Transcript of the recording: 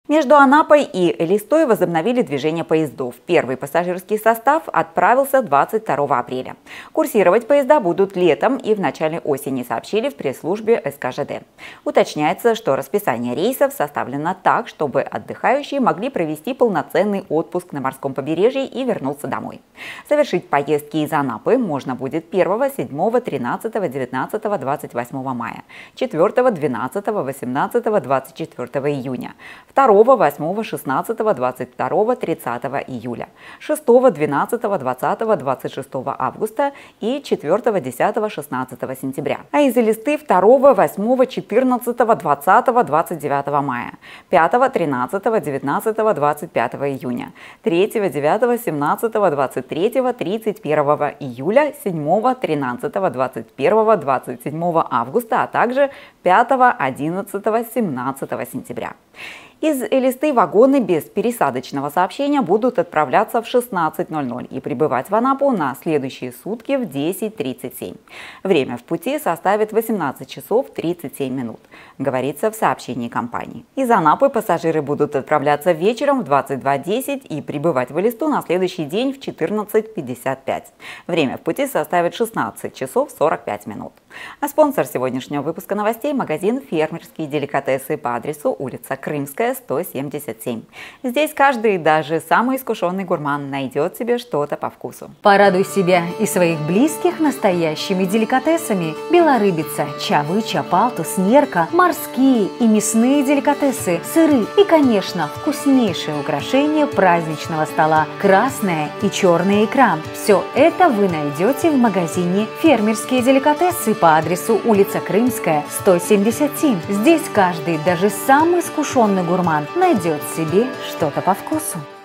Между Анапой и Элистой возобновили движение поездов. Первый пассажирский состав отправился 22 апреля. Курсировать поезда будут летом и в начале осени, сообщили в пресс-службе СКЖД. Уточняется, что расписание рейсов составлено так, чтобы отдыхающие могли провести полноценный отпуск на морском побережье и вернуться домой. Совершить поездки из Анапы можно будет 1, 7, 13, 19, 28 мая, 4, 12, 18, 24 июня, 2, 8, 16, 22, 30 июля, 6, 12, 20, 26 августа и 4, 10, 16 сентября. А из Элисты 2, 8, 14, 20, 29 мая, 5, 13, 19, 25 июня, 3, 9, 17, 23, 31 июля, 7, 13, 21, 27 августа, а также 5, 11, 17 сентября. Из Элисты вагоны без пересадочного сообщения будут отправляться в 16:00 и прибывать в Анапу на следующие сутки в 10:37. Время в пути составит 18 часов 37 минут, говорится в сообщении компании. Из Анапы пассажиры будут отправляться вечером в 22:10 и прибывать в Элисту на следующий день в 14:55. Время в пути составит 16 часов 45 минут. А спонсор сегодняшнего выпуска новостей – магазин «Фермерские деликатесы» по адресу улица Крымская, 177. Здесь каждый, даже самый искушенный гурман, найдет себе что-то по вкусу. Порадуй себя и своих близких настоящими деликатесами. Белорыбица, чавыча, палтус, нерка, морские и мясные деликатесы, сыры и, конечно, вкуснейшее украшение праздничного стола – красная и черная икра. Все это вы найдете в магазине «Фермерские деликатесы» по адресу улица Крымская, 177. Здесь каждый, даже самый искушенный гурман, найдет себе что-то по вкусу.